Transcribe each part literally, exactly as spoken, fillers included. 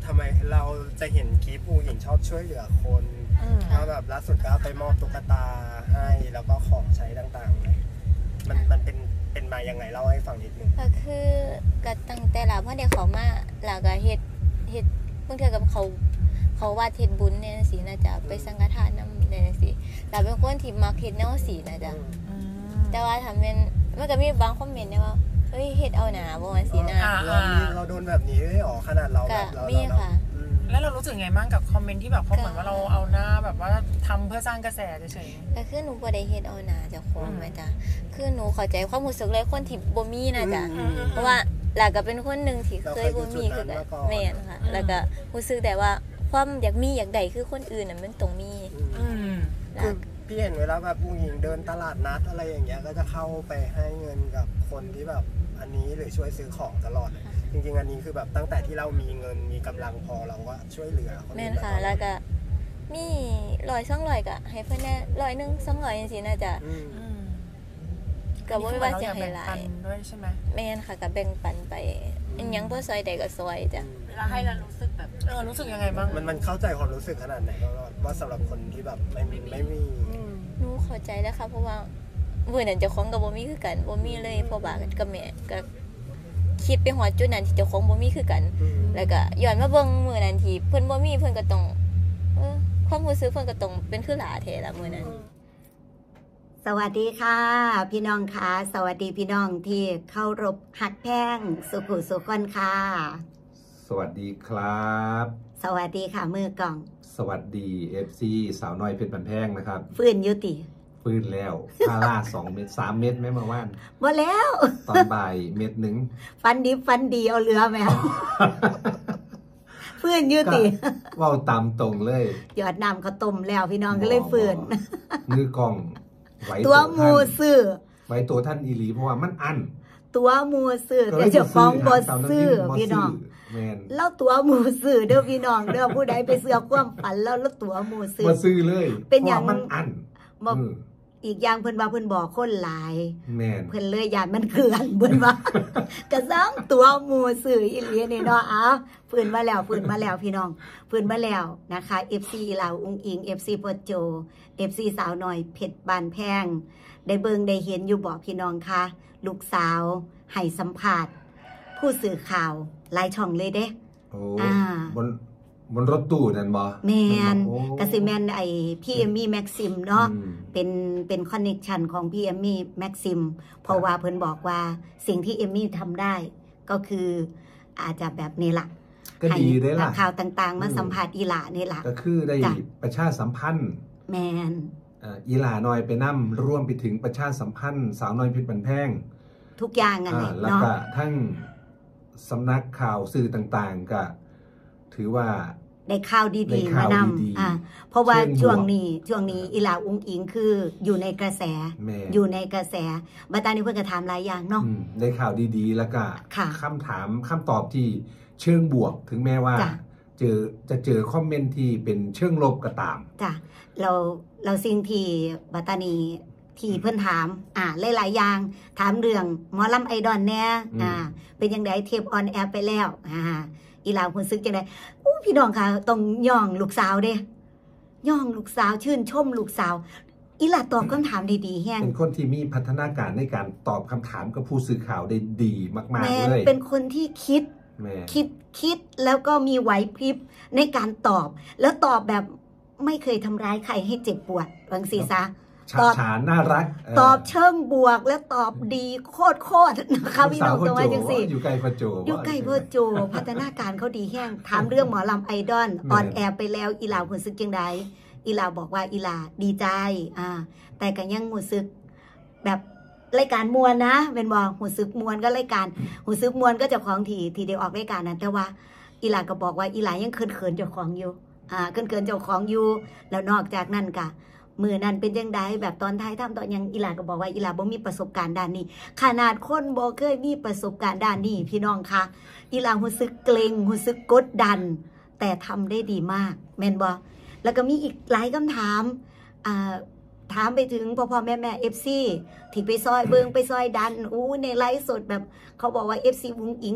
ทำไมเราจะเห็นคลิปผู้หญิงชอบช่วยเหลือคนแล้วแบบล่าสุดก็ไปมอบตุ๊กตาให้แล้วก็ของใช้ต่างๆมันมันเป็นเป็นมายังไงเล่าให้ฟังนิดนึงก็คือก็ตั้งแต่เราเมื่อเด็กเขามาเราก็เฮ็ดเฮ็ดเพิ่งเทื่อกับเขาเขาว่าเฮ็ดบุญเนี่ยสิน่าจะไปสังฆทานนำเนี่ยสิเราเป็นคนที่มักเฮ็ดแนวสิน่าจะแต่ว่าถ้าเป็นมันก็มีบางคอมเมนต์นะว่าเฮ้ยเฮ็ดเอาหนาบ่ว่าสินะเราเราโดนแบบนี้ด้วยอ๋อขนาดเราแบบเรามีค่ะแล้วเรารู้สึกไงบ้างกับคอมเมนต์ที่แบบเขาเหมือนว่าเราเอาหน้าแบบว่าทำเพื่อสร้างกระแสเฉยๆก็คือหนูบ่ได้เฮ็ดเอาหนาเจ้าของแม่จ้ะคือหนูเข้าใจความรู้สึกเลยคนที่บ่มีน่ะจ้ะเพราะว่าหลักก็เป็นคนนึงที่เคยบ่มีคือกันแม่นค่ะแล้วก็รู้สึกแต่ว่าความอยากมีอยากได้คือคนอื่นน่ะมันต้องมีคือพี่เห็นเวลาแบบผู้หญิงเดินตลาดนัดอะไรอย่างเงี้ยก็จะเข้าไปให้เงินกับคนที่แบบอันนี้หรือช่วยซื้อของตลอดเลยจริงๆอันนี้คือแบบตั้งแต่ที่เรามีเงินมีกำลังพอเราก็ช่วยเหลือคนแม่นค่ะแล้วก็มีร้อยสองร้อยก็ให้เพิ่นแน่ร้อยหนึ่งสองร้อยจังซี่น่าจะก็บ่ว่าจะให้หลายด้วยใช่ไหมแม่นค่ะก็แบ่งปันไปอันยังบ่ซอยใดก็ซอยจ้ะแล้วให้เรารู้สึกแบบเออรู้สึกยังไงบ้างมันมันเข้าใจความรู้สึกขนาดไหนก็ว่าสำหรับคนที่แบบไม่มีไม่มีหนูเข้าใจแล้วค่ะเพราะว่ามื้อนั้นเจ้าของก็บ่มีคือกันบ่มีเลยเพราะว่ากับแม่ก็คิดไปฮอดจุดนั้นที่เจ้าของบ่มีคือกันแล้วก็ย้อนมาเบิ่งมื้อนั้นที่เพิ่นบ่มีเพิ่นก็ต้องเออความรู้สึกเพิ่นก็ต้องเป็นคือหลาแท้ล่ะมื้อนั้นสวัสดีค่ะพี่น้องค่ะสวัสดีพี่น้องที่เคารพฮักแพงสุขุสุขคนค่ะสวัสดีครับสวัสดีค่ะมือกล่องสวัสดี เอฟ ซี สาวน้อยเพชรบันแพงนะครับฟื้นยุติฟื้นแล้วพาราสองเม็ดสามเม็ดไม่มาว่านบ่แล้วตอนบ่ายเม็ดหนึ่งฟันดิบฟันดีเอาเรือไหมครับฟื้นยุติว่าตามตรงเลยหยอดน้ำเขาต้มแล้วพี่น้องก็เลยฟื้นมือกล่องตัวมูซื้อไว้ตัวท่านอีหลีเพราะว่ามันอันตัวมูซื้อแต่จะฟ้องบอซื้อพี่น้องแล้วตัวมูซื้อเด้อพี่น้องเด้อผู้ใดไปเสือความฝันแล้วแล้วตัวมูซื้อมาซื้อเลยเป็นอย่างมันอันอีกอย่างเพิ่นว่าเพิ่นบอกคนหลายเพิ่นเลยยานมันเกลื่อนเพิ่นว่ากระซังตัวมูซื้ออีหลีนี่เนาะอ้าวฟื้นมาแล้วฟื้นมาแล้วพี่น้องฟื้นมาแล้วนะคะ เอฟ ซี ลาวอุ้งอิง เอฟ ซี โปโจ เอฟ ซี สาวน้อยเพชรบานแพงได้เบิ่งได้เห็นอยู่บ่พี่น้องคะลูกสาวให้สัมภาษณ์ผู้สื่อข่าวหลายช่องเลยเด้อ่าบนบนรถตู้นั่นบ่แมนกสิแมนไอพี่เอมมี่แม็กซิมเนาะเป็นเป็นคอนเนคชันของพี่เอมมี่แม็กซิมเพราะว่าเพิ่นบอกว่าสิ่งที่เอมมี่ทำได้ก็คืออาจจะแบบนี้ล่ะก็ดีได้ล่ะข่าวต่างๆมาสัมภาษณ์อีหล่านี่ล่ะก็คือได้ประชาสัมพันธ์แมนอีหล่าน้อยไปนั่มร่วมไปถึงประชาสัมพันธ์สาวน้อยเพชรบันแพงทุกอย่างอันนี้เนาะแล้วก็ทั้งสำนักข่าวสื่อต่างๆก็ถือว่าได้ข่าวดีๆมานำอ่าเพราะว่าช่วงนี้ช่วงนี้อีหล่าอุ้งอิงคืออยู่ในกระแสอยู่ในกระแสบัดตานี้เพิ่นก็ถามหลายอย่างเนาะได้ข่าวดีๆแล้วก็คำถามคำตอบที่เชิงบวกถึงแม้ว่าเจอจะเจอคอมเมนต์ที่เป็นเชิงลบก็ตามจ้ะเราเราสิ่งที่บัดตานี้ที่เพิ่นถามอ่าหลายๆอย่างถามเรื่องหมอลำไอดอลแน่อ่าเป็นยังไงเทปออนแอร์ไปแล้วอ่าอีหลาคุณซึกจังได๋อู้พี่น้องค่ะต้องย่องลูกสาวเด้ย่องลูกสาวชื่นชมลูกสาวอีหลาตอบคำถามดีๆแฮงเป็นคนที่มีพัฒนาการในการตอบคำถามกับผู้สื่อข่าวได้ดีมากๆเลยเป็นคนที่คิดคิดคิดแล้วก็มีไหวพริบในการตอบแล้วตอบแบบไม่เคยทำร้ายใครให้เจ็บปวดบางสีซะตอบน่ารักตอบเชิงบวกและตอบดีโคตรโคตรนะคะพี่น้องตรงว่าจังสิอยู่ไกลพ่อโจอยู่ไกลพ่อโจพัฒนาการเขาดีแห้งถามเรื่องหมอลำไอดอลออนแอร์ไปแล้วอีหลาหุ่นซึกจังไดอีหลาบอกว่าอีหลาดีใจอ่าแต่ก็ยังหุ่นซึกแบบรายการมวลนะเป็นบอกหุ่นซึกมวลก็รายการหุ่นซึกมวลก็จะของทีทีเดียวออกรายการนั้นแต่ว่าอีหลาก็บอกว่าอีหลายังเขินเขินเจ้าของอยู่อ่าเขินเขินเจ้าของอยู่แล้วนอกจากนั้นก็มือนั้นเป็นยังไงแบบตอนท้ายทำตอนยังอีหลาก็บอกว่าอีหลาบ่มีประสบการณ์ด้านนี้ขนาดคนบ่เคยมีประสบการณ์ด้านนี้พี่น้องคะอีหลารู้สึกเกรงรู้สึกกดดันแต่ทำได้ดีมากแม่นบ่แล้วก็มีอีกหลายคำถามอ่าถามไปถึงพ่อพ่อแม่แม่เอฟซีที่ไปซอยเบิงไปซอยดันอู้ในไลฟ์สดแบบเขาบอกว่าเอฟซีวุ้งอิง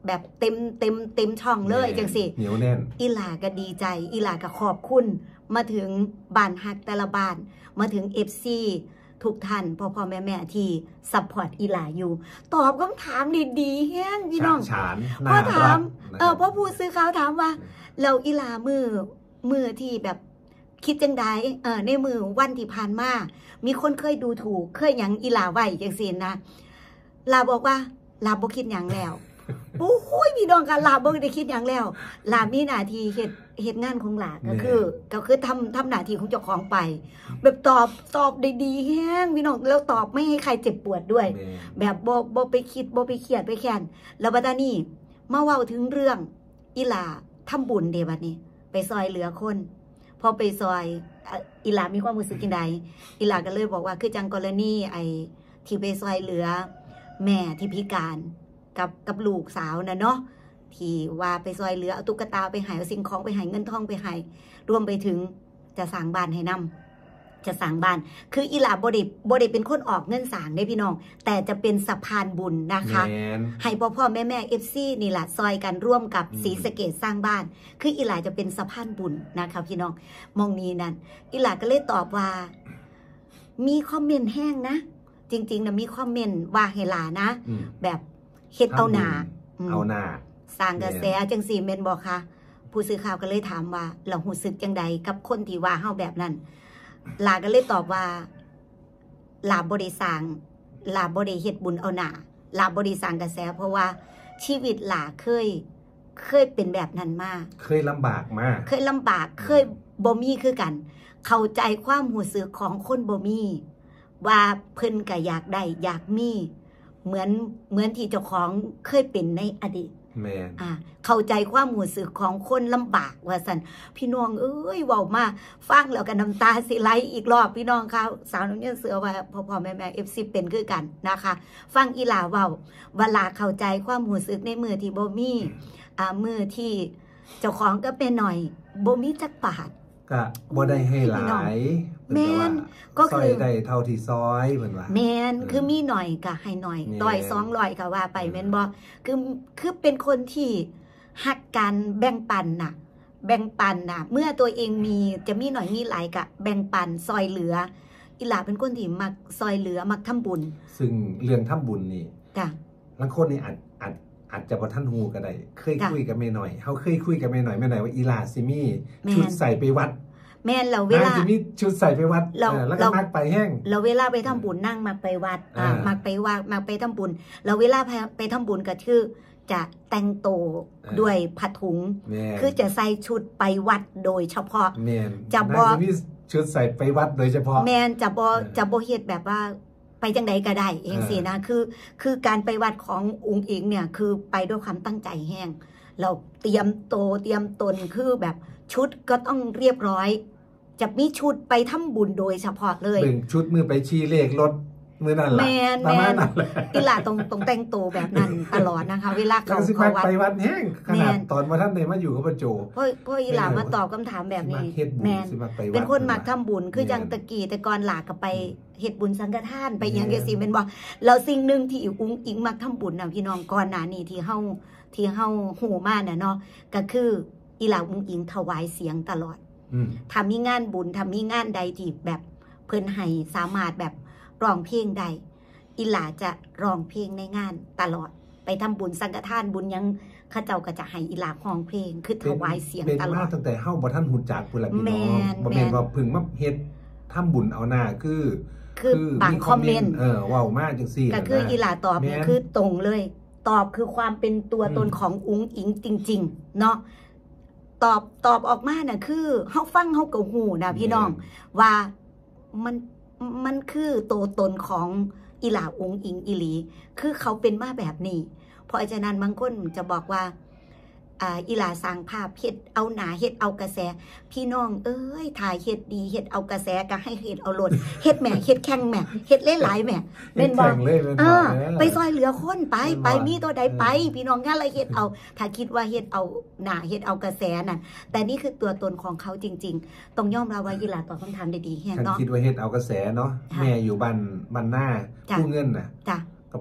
แบบเต็มเต็มเต็มช่องเลยจังสิเหนียวแน่นอีหลาก็ดีใจอีหลาก็ขอบคุณมาถึงบ้านฮักแต่ละบ้านมาถึง เอฟ ซี ทุกท่านพ่อพ่อแม่แม่ที่ซัพพอร์ตอีหลาอยู่ตอบคำถามดีๆแห้งพี่น้องฉานพ่อถามน่ารักเออพ่อผู้ซื้อข่าวถามว่าเราอีหลามือมือที่แบบคิดจังใดเออในมือวันที่ผ่านมามีคนเคยดูถูกเคยหยังอีหลาไว้จังซี่นะลาบอกว่าลาบ่คิดหยังแล้ว โอ้ยพี่น้องกันลาบ่ได้คิดหยังแล้วลามีหน้าที่เฮ็ดเฮ็ดงานของลาก็คือ ก็คือทำทำหน้าที่ของเจ้าของไป แบบตอบตอบได้ดีแฮงพี่น้องแล้วตอบไม่ให้ใครเจ็บปวดด้วยแม่แบบบ่บ่ไปคิดบ่ไปเครียดไปแค้นแล้วบัดนี้มาเว้าถึงเรื่องอีหลาทำบุญเด้บัดนี้ ไปซอยเหลือคนพอไปซอยอ่ะอีหลามีความรู้สึกจังไดอีหลาก็เลยบอกว่าคือจังกรณีไอ้ที่ไปซอยเหลือแม่ที่พิการกับกับลูกสาวน่ะเนาะที่ว่าไปซอยเหลือเอาตุ๊กตาไปให้เอาสิ่งของไปให้เงินทองไปให้รวมไปถึงจะสร้างบ้านให้นำ จะสร้างบ้านคืออีหลาบ่ได้บ่ได้เป็นคนออกเงินสร้างเด้พี่น้องแต่จะเป็นสะพานบุญนะคะแม่นให้พ่อพ่อแม่แม่ เอฟ ซี นี่แหละซอยกันร่วมกับอืมศรีสะเกษสร้างบ้าน คืออีหลาจะเป็นสะพานบุญนะคะพี่น้องมองนี้นั่นอีหลาก็เลยตอบว่า มีคอมเมนต์แห้งนะ จริงๆนะมีคอมเมนต์ว่าให้หลานะอืมแบบเฮ็ดเอาหนาอืมเอาหน้าสร้างกระแสจังสี่เมนบอกค่ะ ผู้สื่อข่าวก็เลยถามว่า เราหูสึกจังใดกับคนที่ว่าเฮาแบบนั้นลาก็เลยตอบว่าลาบ่ได้สร้างลาบ่ได้เฮ็ดบุญเอาหน้าลาบ่ได้สร้างกระแส เพราะว่าชีวิตลาเคย เคยเป็นแบบนั้นมาเคยลำบากมากเคยลำบากเคยบ่มีคือกัน เข้าใจความหูสึกของคนบ่มี ว่าเพิ่นก็อยากได้อยากมี เหมือนเหมือนที่เจ้าของเคยเป็นในอดีตแม่นอ่าเข้าใจความหูสึกของคนลำบากว่าสันพี่น้องเอ้ยเว้ามาฟังแล้วก็น้ำตาสิไหลอีกรอบพี่น้องค่ะสาวน้องเนี่ยเสือว่าพ่อพ่อแม่แม่เอฟซีเป็นคือกันนะคะ ฟังอีหลาเว้าเวลาเข้าใจความหูสึกในมือที่บ่มีอ่ามือที่เจ้าของก็เป็นหน่อยบ่มีจักบาทก็บ่ได้ให้หลายแม่นก็ก็คืคือ อได้เท่าที่ซอยเหมือนว่าแมนเออคือมีหน่อยก็ให้หน่อยแม่นต่อยสองร้อยก็ว่าไปเออแม่นบ่คือคือเป็นคนที่หักกันแบ่งปันน่ะ แบ่งปันน่ะ เมื่อตัวเองมีจะมีหน่อยมีหลายกะแบ่งปันซอยเหลือ อีหลาเป็นคนที่มักซอยเหลือมักทำบุญซึ่งเรื่องทำบุญนี่จ้ะบางคนนี่อาจอาจอาจจะบ่ทันฮู้ก็ได้ เคยจ้ะคุยกับแม่หน่อยเฮาเคยคุยกับแม่หน่อยแม่หน่อยว่าอีหลาสิมีแม่นชุดใส่ไปวัดแม่นเราเวลานางสิมีชุดใส่ไปวัดเราเออแล้วก็เรามักไปแห้งเราเวลาไปทำบุญนั่งมักไปวัดอ่าอ่ามัมักไปวัดมักไปทำบุญเราเวลาไปไปทำบุญก็คือจะแต่งโตวอ่าด้วยผ้าถุงแม่นคือจะใส่ชุดไปวัดโดยเฉพาะแม่นจะบ่นางสิมีชุดใส่ไปวัดโดยเฉพาะแมนจะบอเออจะบอเฮ็ดแบบว่าไปจังใดก็ได้เองสินะคือ คือการไปวัดขององค์เองเนี่ยคือไปด้วยความตั้งใจแห้งเราเตรียมโตวเตรียมตนคือแบบชุดก็ต้องเรียบร้อย จะมีชุดไปทำบุญโดยเฉพาะเลยเบิ่งชุดมือไปชี้เลขรถมือนั่นล่ะแม่นประมาณแม่นนั้นแหละอีหลาตรงตรงแต่งตัวแบบนั้นตลอดนะคะ เวลาแล้วเขาก็สิเขามักวัดไปวัดแห้งขแม่นาดนตอนมาท่านในมาอยู่กับพระโจพ่อพ่ออีหลามาตอบคำถามแบบนี้สิมักเฮ็ดบุญแมนสิมักไปวัดเป็นคนมักทำบุญคือแม่นจังตะกี้แต่ก่อนหลากก็ไปเฮ็ดบุญสังฆทานไปหยังแม่นจังซี่แม่นบ่เราสิ่งหนึงที่อุ้งอิงมักทำบุญน่ะพี่น้องก่อนหน้านี้ที่เฮาที่เฮาฮู้มาน่ะเนาะก็คืออีหลาอุ้งอิงถวายเสียงตลอดอืมถ้ามีงานบุญถ้ามีงานใดที่แบบเพิ่นให้สามารถแบบร้องเพลงใดอีหลาจะร้องเพลงในงานตลอด ไปทำบุญสังฆทานบุญหยังเขาเจ้าก็จะให้อีหลาร้องเพลงคือถวายเสียงเป็นตลอมาดตั้งแต่เฮาบ่ทันหูจักพุ่นล่ะพี่น้องแม่นบ่แม่แม่นนว่าเพิ่งมาเฮ็ดทำบุญเอาหน้าคือคือบางคอมเมนต์เออเว้ามาจังซี่ก็คืออีหลาตอบแม่เนี่ยนคือตรงเลย ตอบคือความเป็นตัวตนอืมของอุ้งอิงจริง ๆ เนาะตอบตอบออกมาน่ะคือเฮาฟังเฮาก็ฮู้นะพี่น้อง ว่ามันมันคือตัวตนของอีหลาองค์อิงอีหลี คือเขาเป็นมาแบบนี้ เพราะฉะนั้นบางคนจะบอกว่าอ่าอีหลาสร้างภาพเฮ็ดเอาหนาเฮ็ดเอากระแส พี่น้องเอ้ยถ่ายเฮ็ดดีเฮ็ดเอากระแสก็ให้เฮ็ดเอาโลดเฮ็ดแหม่เฮ็ดแข่งแหม่เฮ็ดหลายๆแหม่เฮ็แม่ดนบ่แข่งเลยแม่นเอบ่อเออไปซอยเหลือคนไปแม่นบ่ไปมีตัวใดไปเออพี่น้องงานอะไรเฮ็ดเอา ถ้าคิดว่าเฮ็ดเอาหนาเฮ็ดเอากระแสนั่นแต่นี่คือตัวตนของเขาจริง ๆ ต้องยอมรับว่าอีหลาตอบคำถามได้ดีแฮงฉันเนาะคิดว่าเฮ็ดเอากระแสเนาะค่ะแม่อยู่บ้านบ้านหน้าจ้ะกู้เงินน่ะจ้ะก็ไป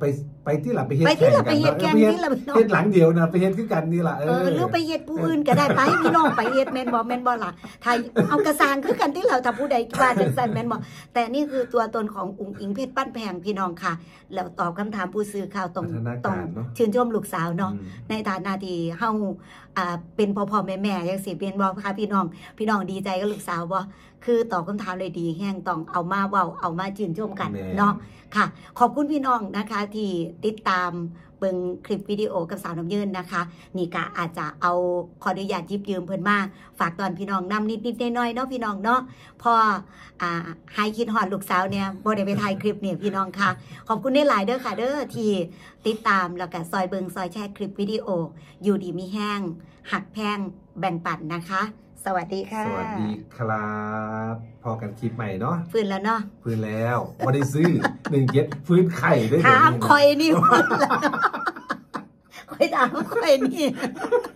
ไปที่หลังไปเฮ็ดไปที่หลังแข่ไปเฮ็ดแข่งเนาะที่หลังไปเนาะเฮ็ดหลังเดียวนะไปเฮ็ดคือกันนี่ล่ะเอเอออหรือไปเฮ็ดผู้อื่นก็ได้ไปพี่น้องไปเฮ็ดแม่นบ่แม่นบ่ล่ะถ้าเอากระสานคือกันที่เราถ้าผู้ใดว่าจังซั่นแม่นบ่แต่นี่คือตัวตนของอุ๋งอิงเพชรปั้นแพงพี่น้องค่ะ แล้วตอบคำถามผู้สื่อข่าวตรงพัฒนาตรกาง รเนาะชื่นชมลูกสาวเนาะอืมในฐานะที่เฮาอ่าเป็นพ่อพ่อแม่แม่จังซี่เป็นบ่ค่ะพี่น้อง พี่น้องดีใจกับลูกสาวบ่คือตอบคำถามเลยดีแฮงต้องเอามาเว้าเอามาชื่นชมกันแม่เนาะค่ะ ขอบคุณพี่น้องนะคะที่ติดตามเบิ่งคลิปวิดีโอกับสาวน้ำยืนนะคะ นี่ก็อาจจะเอาขออนุญาตยิบยืมเพิ่นมาฝากตอนพี่น้องนำนิดๆหน้อยๆเนาะพี่น้องเนาะพออ่าให้คิดฮอดลูกสาวเนี่ยบ่ได้ไปถ่ายคลิปเนี่ยพี่น้องค่ะ ขอบคุณได้หลายเด้อค่ะเด้อที่ติดตามแล้วก็ซอยเบิงซอยแชร์คลิปวิดีโอ อยู่ดีมีแห้ง หักแพงแบ่งปันนะคะ สวัสดีค่ะสวัสดีครับ พอกันคลิปใหม่เนาะฟื้นแล้วเนาะฟื้นแล้วบ่ได้ซื้อหนึ่งเจ็ดฟื้นไข่ได้ถามคอยนี่ ฟื้นแล้วคอยถามคอยนี่